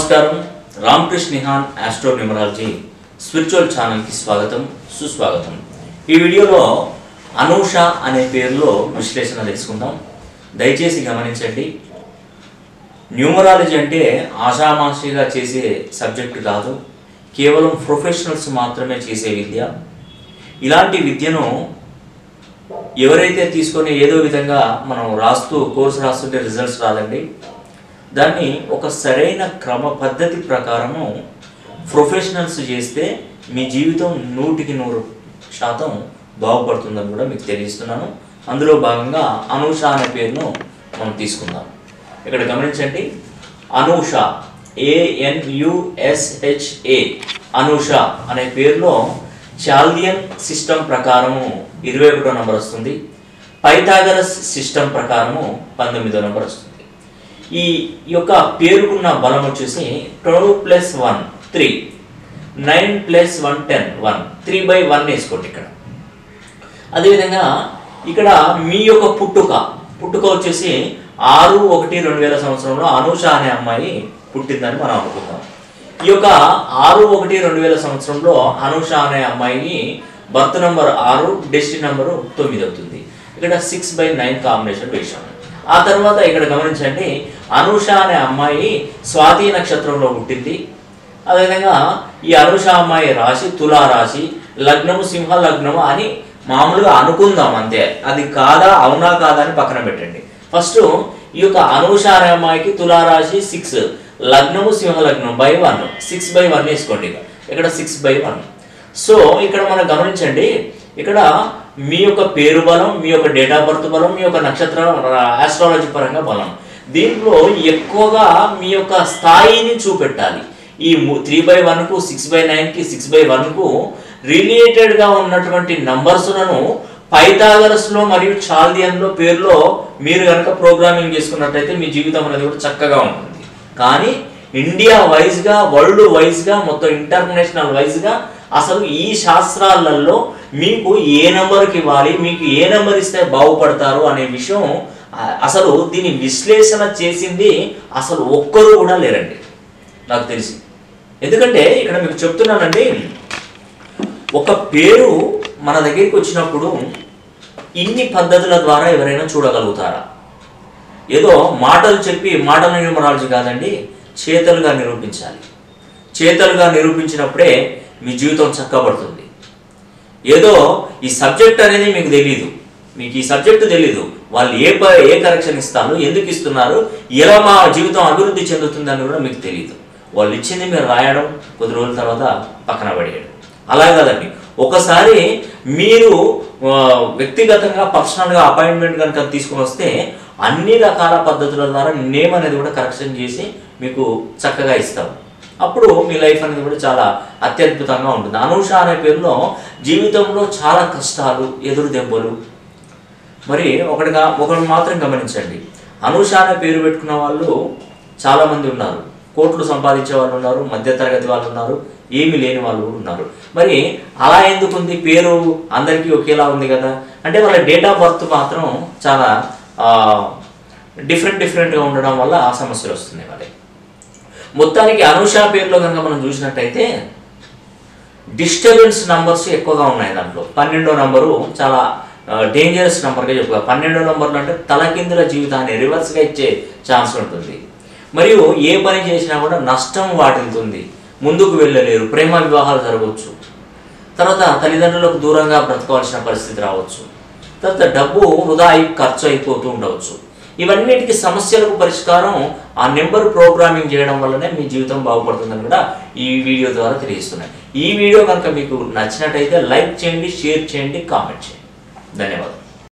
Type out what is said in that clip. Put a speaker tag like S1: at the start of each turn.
S1: నమస్కారం Ramakrishna Nihan astro numerology spiritual channel కి స్వాగతం సుస్వాగతం। ఈ వీడియోలో అనూష అనే పేరులో విశ్లేషణ తెలుసుకుందాం। దయచేసి గమనించండి, న్యూమరాలజీ అంటే ఆషామాషిగా చేసే సబ్జెక్ట్ కాదు, కేవలం ప్రొఫెషనల్స్ మాత్రమే చేసే విద్య। ఇలాంటి విద్యను ఎవరైతే తీసుకొని ఏదో విధంగా మనం రాస్తూ కోర్సు రాస్తుంటే రిజల్ట్స్ రాదండి। దాన్ని ఒక సరైన క్రమ పద్ధతి ప్రకారము ప్రొఫెషనల్స్ చేస్తే మీ జీవితం 100% బాగుపడుతుందని కూడా మీకు తెలియజేస్తున్నాను। అందులో భాగంగా అనూష అనే పేరును మనం తీసుకుందాం। ఇక్కడ గమనించండి, అనూష ANUSHA అనూష అనే పేరులో చాల్దియన్ సిస్టమ్ ప్రకారము 21వ నంబర్ వస్తుంది, పైథాగరస్ సిస్టమ్ ప్రకారము 19వ నంబర్ వస్తుంది। ఈ యొక్క పేరుకున్న బలం వచ్చేసి 12 + 1 3, 9 + 1 10 1, 3/1 వేసుకోండి ఇక్కడ। అదేవిధంగా ఇక్కడ మీ యొక్క పుట్టుక వచ్చేసి 6/1/2000 సంవత్సరంలో అనూష అనే అమ్మాయి పుట్టిందని మనం అనుకుందాం। ఈ యొక్క 6/1/2000 సంవత్సరంలో అనూష అనే అమ్మాయికి బర్త్ నంబర్ 6, డెస్టినీ నంబరు 9 అవుతుంది। ఇక్కడ 6/9 కాంబినేషన్ వేసాము। ఆ తర్వాత ఇక్కడ గమనించండి, అనూష అనే అమ్మాయి స్వాతి నక్షత్రంలో పుట్టింది। అదేవిధంగా ఈ అనూష అమ్మాయి రాశి తులా రాశి, లగ్నము సింహ లగ్నము అని మామూలుగా అనుకుందాం అంతే, అది కాదా అవునా కాదా అని పక్కన పెట్టండి। ఫస్ట్ ఈ యొక్క అనూష అనే అమ్మాయికి తులా రాశి 6, లగ్నము సింహ లగ్నం /1, 6/1 వేసుకోండి ఇక్కడ 6/1। సో ఇక్కడ మనం గమనించండి, ఇక్కడ మీ యొక్క పేరు బలం, మీ యొక్క డేట్ ఆఫ్ బర్త్ బలం, మీ యొక్క నక్షత్ర ఆస్ట్రాలజీ పరంగా బలం, దీంట్లో ఎక్కువగా మీ యొక్క స్థాయిని చూపెట్టాలి। ఈ 3/1కు 6/9కి 6/1కు రిలేటెడ్గా ఉన్నటువంటి నంబర్స్లను పైథాగరస్లో మరియు చాల్దియన్లో పేరులో మీరు కనుక ప్రోగ్రామింగ్ చేసుకున్నట్లయితే మీ జీవితం అనేది కూడా చక్కగా ఉంటుంది। కానీ ఇండియా వైజ్గా, వరల్డ్ వైజ్గా, మొత్తం ఇంటర్నేషనల్ వైజ్గా అసలు ఈ శాస్త్రాలలో మీకు ఏ నెంబర్కి ఇవ్వాలి, మీకు ఏ నెంబర్ ఇస్తే బాగుపడతారు అనే విషయం అసలు దీని విశ్లేషణ చేసింది అసలు ఒక్కరు కూడా లేరండి నాకు తెలిసి। ఎందుకంటే ఇక్కడ మీకు చెప్తున్నానండి, ఒక పేరు మన దగ్గరికి వచ్చినప్పుడు ఇన్ని పద్ధతుల ద్వారా ఎవరైనా చూడగలుగుతారా? ఏదో మాటలు చెప్పి మాటల న్యూమరాలజీ కాదండి, చేతలుగా నిరూపించాలి। చేతలుగా నిరూపించినప్పుడే మీ జీవితం చక్కబడుతుంది। ఏదో ఈ సబ్జెక్ట్ అనేది మీకు తెలీదు, మీకు ఈ సబ్జెక్టు తెలీదు, వాళ్ళు ఏ కరెక్షన్ ఇస్తారు, ఎందుకు ఇస్తున్నారు, ఎలా మా జీవితం అభివృద్ధి చెందుతుంది అని కూడా మీకు తెలియదు। వాళ్ళు ఇచ్చింది మీరు రాయడం, కొద్ది రోజుల తర్వాత పక్కన పడేయడం, అలా కాదండి। ఒకసారి మీరు వ్యక్తిగతంగా పర్సనల్గా అపాయింట్మెంట్ కనుక తీసుకుని వస్తే అన్ని రకాల పద్ధతుల ద్వారా నేమ్ అనేది కూడా కరెక్షన్ చేసి మీకు చక్కగా ఇస్తాం। అప్పుడు మీ లైఫ్ అనేది కూడా చాలా అత్యద్భుతంగా ఉంటుంది। అనూష అనే పేరులో జీవితంలో చాలా కష్టాలు, ఎదురు దెబ్బలు, మరి ఒకటి మాత్రం గమనించండి, అనూష అనే పేరు పెట్టుకున్న వాళ్ళు చాలామంది ఉన్నారు, కోట్లు సంపాదించే వాళ్ళు ఉన్నారు, మధ్యతరగతి వాళ్ళు ఉన్నారు, ఏమీ లేని వాళ్ళు కూడా ఉన్నారు। మరి అలా ఎందుకు ఉంది? పేరు అందరికీ ఒకేలా ఉంది కదా అంటే వాళ్ళ డేట్ ఆఫ్ బర్త్ మాత్రం చాలా డిఫరెంట్గా ఉండడం వల్ల ఆ సమస్యలు వస్తున్నాయి వాళ్ళకి। మొత్తానికి అనూష పేరులో కనుక మనం చూసినట్టయితే డిస్టర్బెన్స్ నంబర్స్ ఎక్కువగా ఉన్నాయి దాంట్లో। 12వ నంబరు చాలా డేంజరస్ నెంబర్గా చెప్పుకోవాలి। 12వ నంబర్లు అంటే తలకిందుల జీవితాన్ని రివర్స్గా ఇచ్చే ఛాన్స్ ఉంటుంది, మరియు ఏ పని చేసినా కూడా నష్టం వాటిల్తుంది, ముందుకు వెళ్ళలేరు, ప్రేమ వివాహాలు జరగవచ్చు, తర్వాత తల్లిదండ్రులకు దూరంగా బ్రతకవలసిన పరిస్థితి రావచ్చు, తర్వాత డబ్బు వృధా ఖర్చు అయిపోతూ ఉండవచ్చు। ఇవన్నిటికీ సమస్యలకు పరిష్కారం ఆ నెంబర్ ప్రోగ్రామింగ్ చేయడం వల్లనే మీ జీవితం బాగుపడుతుందని కూడా ఈ వీడియో ద్వారా తెలియజేస్తున్నాను। ఈ వీడియో కనుక మీకు నచ్చినట్టయితే లైక్ చేయండి, షేర్ చేయండి, కామెంట్ చేయండి। ధన్యవాదాలు।